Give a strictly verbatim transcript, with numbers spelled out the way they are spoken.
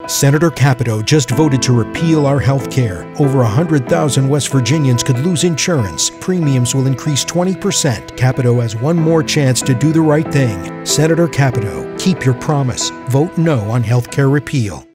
Senator Capito just voted to repeal our health care. Over one hundred thousand West Virginians could lose insurance. Premiums will increase twenty percent. Capito has one more chance to do the right thing. Senator Capito, keep your promise. Vote no on health care repeal.